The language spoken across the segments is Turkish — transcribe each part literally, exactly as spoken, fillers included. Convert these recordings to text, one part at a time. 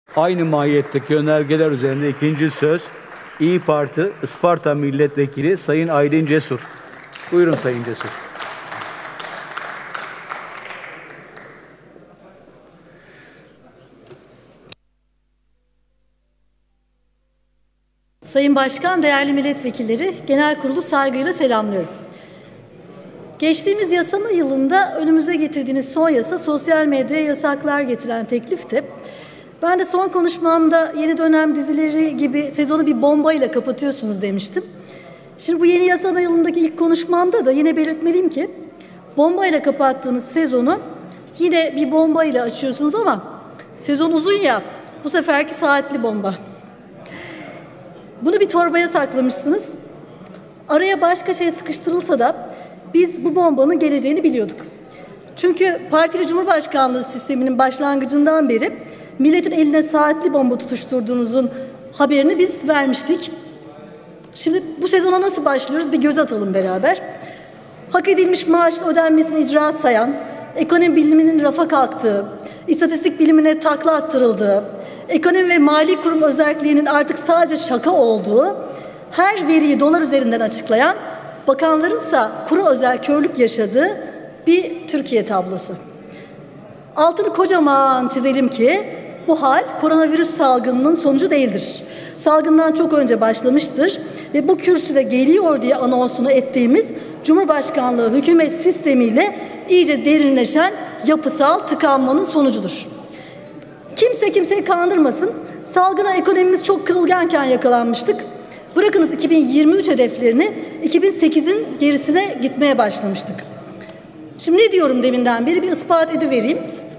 Aynı mahiyetteki önergeler üzerine ikinci söz İYİ Parti Isparta Milletvekili Sayın Aydın Cesur. Buyurun Sayın Cesur. Sayın Başkan, değerli milletvekilleri, genel kurulu saygıyla selamlıyorum. Geçtiğimiz yasama yılında önümüze getirdiğiniz son yasa sosyal medyaya yasaklar getiren teklifti. Ben de son konuşmamda yeni dönem dizileri gibi sezonu bir bombayla kapatıyorsunuz demiştim. Şimdi bu yeni yasama yılındaki ilk konuşmamda da yine belirtmeliyim ki bombayla kapattığınız sezonu yine bir bombayla açıyorsunuz ama sezon uzun ya, bu seferki saatli bomba. Bunu bir torbaya saklamışsınız. Araya başka şey sıkıştırılsa da biz bu bombanın geleceğini biliyorduk. Çünkü partili cumhurbaşkanlığı sisteminin başlangıcından beri milletin eline saatli bomba tutuşturduğunuzun haberini biz vermiştik. Şimdi bu sezona nasıl başlıyoruz? Bir göz atalım beraber. Hak edilmiş maaşın ödenmesini icra sayan, ekonomi biliminin rafa kalktığı, istatistik bilimine takla attırıldığı, ekonomi ve mali kurum özelliğinin artık sadece şaka olduğu, her veriyi dolar üzerinden açıklayan, bakanlarınsa kuru özel körlük yaşadığı bir Türkiye tablosu. Altını kocaman çizelim ki bu hal koronavirüs salgınının sonucu değildir. Salgından çok önce başlamıştır ve bu kürsüde geliyor diye anonsunu ettiğimiz Cumhurbaşkanlığı hükümet sistemiyle iyice derinleşen yapısal tıkanmanın sonucudur. Kimse kimseyi kandırmasın. Salgına ekonomimiz çok kırılganken yakalanmıştık. Bırakınız iki bin yirmi üç hedeflerini iki bin sekizin gerisine gitmeye başlamıştık. Şimdi ne diyorum deminden beri bir ispat edivereyim.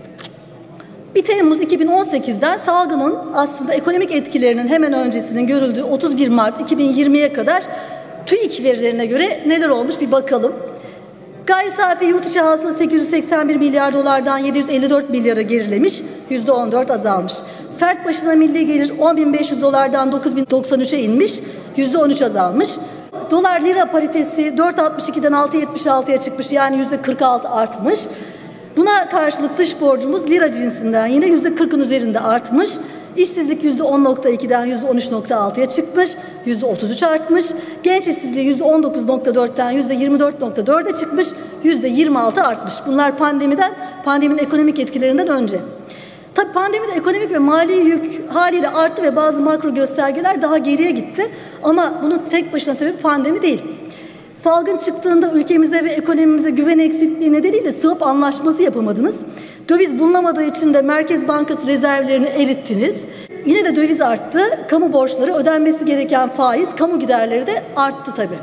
bir Temmuz iki bin on sekizden salgının aslında ekonomik etkilerinin hemen öncesinin görüldüğü otuz bir Mart iki bin yirmiye kadar TÜİK verilerine göre neler olmuş bir bakalım. Gayri safi yurt içi hasıla sekiz yüz seksen bir milyar dolardan yedi yüz elli dört milyara gerilemiş, yüzde on dört azalmış. Fert başına milli gelir on bin beş yüz dolardan dokuz bin doksan üçe inmiş, yüzde on üç azalmış. Dolar lira paritesi dört altmış ikiden altı yetmiş altıya çıkmış, yani yüzde kırk altı artmış. Buna karşılık dış borcumuz lira cinsinden yine yüzde kırkın üzerinde artmış. İşsizlik yüzde on nokta ikiden yüzde on üç nokta altıya çıkmış, yüzde otuz üç artmış. Genç işsizliği yüzde on dokuz nokta dörtten yüzde yirmi dört nokta dörde çıkmış, yüzde yirmi altı artmış. Bunlar pandemiden, pandeminin ekonomik etkilerinden önce. Tabii pandemide ekonomik ve mali yük haliyle arttı ve bazı makro göstergeler daha geriye gitti. Ama bunun tek başına sebebi pandemi değil. Salgın çıktığında ülkemize ve ekonomimize güven eksikliği nedeniyle swap anlaşması yapamadınız. Döviz bulunamadığı için de Merkez Bankası rezervlerini erittiniz. Yine de döviz arttı. Kamu borçları, ödenmesi gereken faiz, kamu giderleri de arttı tabii.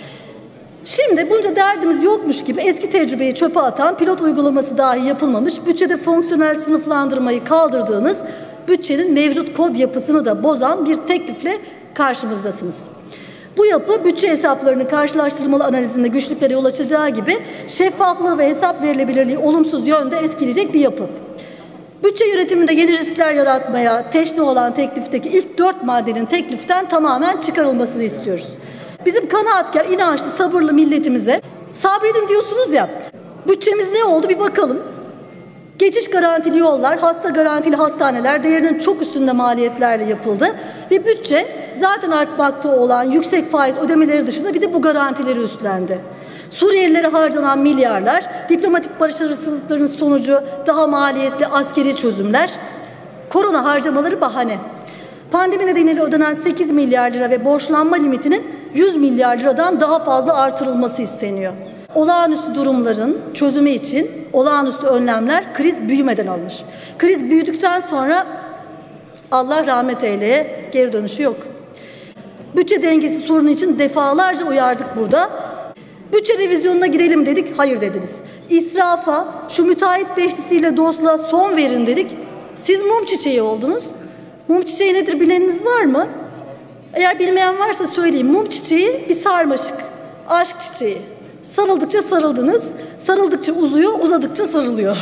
Şimdi bunca derdimiz yokmuş gibi eski tecrübeyi çöpe atan, pilot uygulaması dahi yapılmamış, bütçede fonksiyonel sınıflandırmayı kaldırdığınız, bütçenin mevcut kod yapısını da bozan bir teklifle karşımızdasınız. Bu yapı bütçe hesaplarının karşılaştırmalı analizinde güçlüklere yol açacağı gibi şeffaflığı ve hesap verilebilirliği olumsuz yönde etkileyecek bir yapı. Bütçe yönetiminde yeni riskler yaratmaya teşne olan teklifteki ilk dört maddenin tekliften tamamen çıkarılmasını istiyoruz. Bizim kanaatkar, inançlı, sabırlı milletimize sabredin diyorsunuz ya, bütçemiz ne oldu bir bakalım. Geçiş garantili yollar, hasta garantili hastaneler değerinin çok üstünde maliyetlerle yapıldı ve bütçe zaten artmakta olan yüksek faiz ödemeleri dışında bir de bu garantileri üstlendi. Suriyelilere harcanan milyarlar, diplomatik başarısızlıkların sonucu daha maliyetli askeri çözümler, korona harcamaları bahane. Pandemi nedeniyle ödenen sekiz milyar lira ve borçlanma limitinin yüz milyar liradan daha fazla artırılması isteniyor. Olağanüstü durumların çözümü için olağanüstü önlemler kriz büyümeden alınır. Kriz büyüdükten sonra Allah rahmet eyleye, geri dönüşü yok. Bütçe dengesi sorunu için defalarca uyardık burada. Bütçe revizyonuna gidelim dedik, hayır dediniz. İsrafa, şu müteahhit beşlisiyle dostluğa son verin dedik. Siz mum çiçeği oldunuz. Mum çiçeği nedir bileniniz var mı? Eğer bilmeyen varsa söyleyeyim. Mum çiçeği bir sarmaşık, aşk çiçeği. Sarıldıkça sarıldınız, sarıldıkça uzuyor, uzadıkça sarılıyor.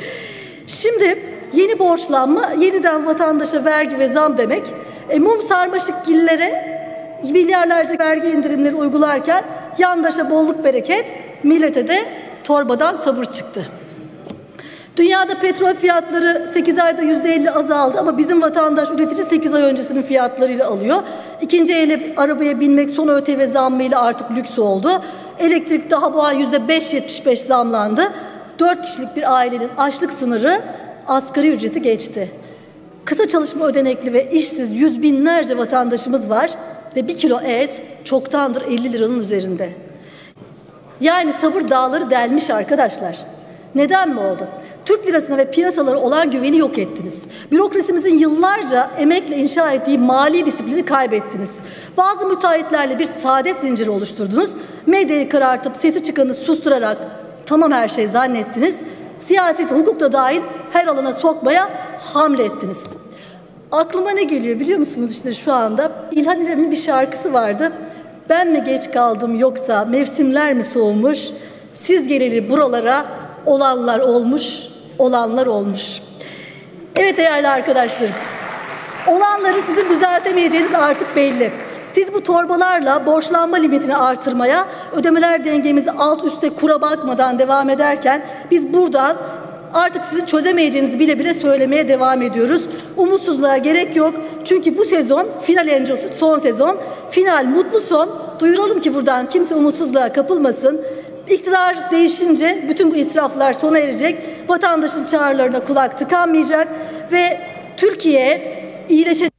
Şimdi yeni borçlanma, yeniden vatandaşa vergi ve zam demek. E, mum sarmaşıkgillere milyarlarca vergi indirimleri uygularken yandaşa bolluk bereket, millete de torbadan sabır çıktı. Dünyada petrol fiyatları sekiz ayda yüzde elli azaldı ama bizim vatandaş, üretici sekiz ay öncesinin fiyatlarıyla alıyor. İkinci el arabaya binmek son ÖTV zammıyla artık lüks oldu. Elektrik daha bu ay yüzde beş virgül yetmiş beş zamlandı. Dört kişilik bir ailenin açlık sınırı asgari ücreti geçti. Kısa çalışma ödenekli ve işsiz yüz binlerce vatandaşımız var ve bir kilo et çoktandır elli liranın üzerinde. Yani sabır dağları delmiş arkadaşlar. Neden mi oldu? Türk lirasına ve piyasalara olan güveni yok ettiniz. Bürokrasimizin yıllarca emekle inşa ettiği mali disiplini kaybettiniz. Bazı müteahhitlerle bir saadet zinciri oluşturdunuz. Medyayı karartıp sesi çıkanı susturarak tamam her şey zannettiniz. Siyaseti, hukuk da dahil her alana sokmaya hamle ettiniz. Aklıma ne geliyor biliyor musunuz işte şu anda? İlhan İrem'in bir şarkısı vardı. Ben mi geç kaldım yoksa mevsimler mi soğumuş? Siz geleli buralara olanlar olmuş, olanlar olmuş. Evet değerli arkadaşlarım, olanları sizin düzeltemeyeceğiniz artık belli. Siz bu torbalarla borçlanma limitini artırmaya, ödemeler dengemizi alt üste kura bakmadan devam ederken biz buradan artık sizin çözemeyeceğinizi bile bile söylemeye devam ediyoruz. Umutsuzluğa gerek yok. Çünkü bu sezon final öncesi son sezon. Final mutlu son. Duyuralım ki buradan kimse umutsuzluğa kapılmasın. İktidar değişince bütün bu israflar sona erecek. Vatandaşın çağrılarına kulak tıkanmayacak ve Türkiye iyileşecek.